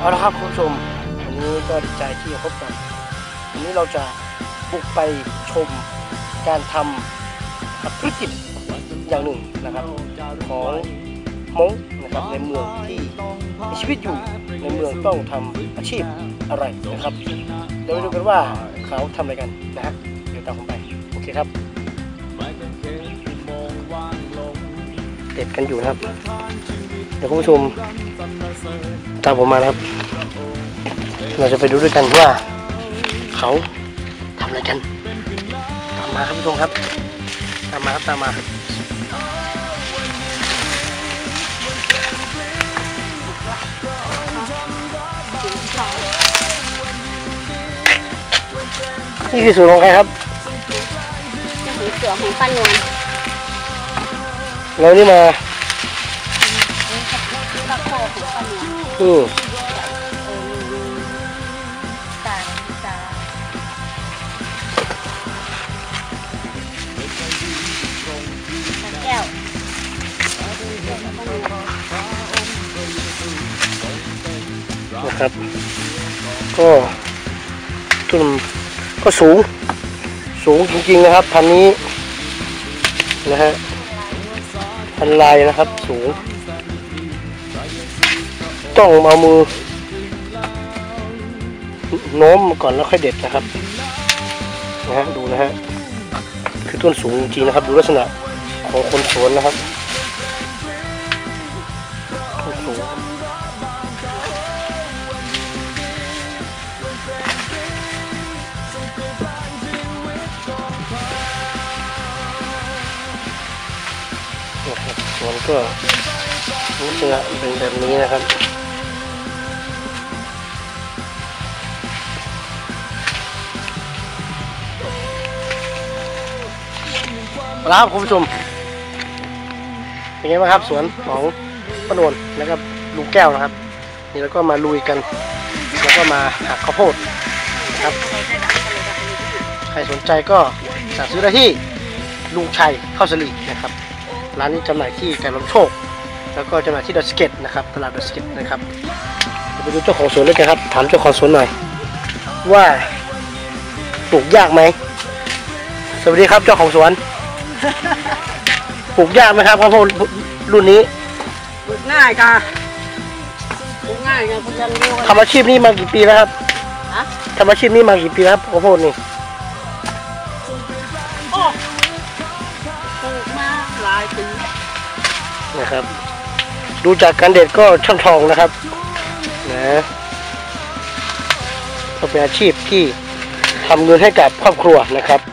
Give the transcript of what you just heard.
เอาละครับคุณผู้ชมวันนี้ก็ดีใจที่พบกันวันนี้เราจะบุกไปชมการทำธุรกิจอย่างหนึ่งนะครับของม้งนะครับในเมืองที่มีชีวิตอยู่ในเมืองต้องทำอาชีพอะไรนะครับเดี๋ยวไปดูกันว่าเขาทำอะไรกันนะฮะเดี๋ยวตามผมไปโอเคครับเด็ดกันอยู่นะครับเดี๋ยวคุณผู้ชมตามผมมานะครับเราจะไปดูด้วยกันว่าเขาทำอะไรกันตามมาครับผู้ชมครับตามมาครับนี่คือสูตรของใครครับสูตรของป้านวลเรานี่มาตะโคของป้านวลแก้วนะครับก็ต้นก็สูงจริงๆนะครับพันนี้นะฮะพันลายนะครับสูงต้องเอามือโน้มก่อนแล้วค่อยเด็ดนะครับนะฮะดูนะฮะคือต้นสูงจริงนะครับดูลักษณะของคนสวนนะครับต้นสูงนะครับสวนก็ลักษณะเป็นแบบนี้นะครับครับคุณผู้ชมเป็นไงบ้างครับสวนของป้านวลนะครับลุงแก้วนะครับนี่แล้วก็มาลุยกันแล้วก็มาหักข้าวโพดครับใครสนใจก็สั่งซื้อได้ที่ลุงชัยข้าวสลีนะครับร้านนี้จำหน่ายที่ไก่ลมโชคแล้วก็จำหน่ายที่เดอะสเก็ตนะครับตลาดเดอะสเก็ตนะครับไปดูเจ้าของสวนด้วยกันครับถามเจ้าของสวนหน่อยว่าปลูกยากไหมสวัสดีครับเจ้าของสวนปลูกยากไหมครับข้าวโพดรุ่นนี้ปลูกง่ายค่ะปลูกง่ายค่ะคุณจันทร์ทำอาชีพนี้มากี่ปีแล้วครับทำอาชีพนี้มากี่ปีครับข้าวโพดนี่ปลูกมาหลายปีนะครับดูจากการเด็ดก็ช่างทองนะครับนะก็เป็นอาชีพที่ทำเงินให้กับครอบครัวนะครับ